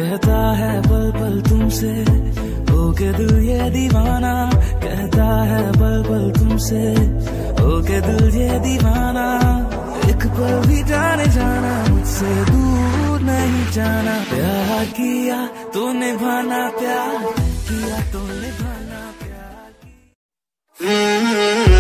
कहता है पल पल तुमसे हो के दिल ये दीवाना, कहता है पल पल तुमसे हो के दिल ये दीवाना। एक पल भी जाने जाना मुझसे दूर नहीं जाना। प्यार किया तो निभाना, प्यार किया तो निभाना, प्यार किया।